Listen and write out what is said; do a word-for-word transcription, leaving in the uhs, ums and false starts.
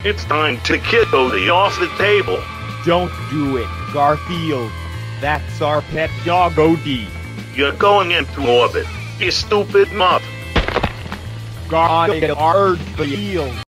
It's time to kick Odie off the table. Don't do it, Garfield. That's our pet dog, Odie. You're going into orbit, you stupid mutt. Garfield.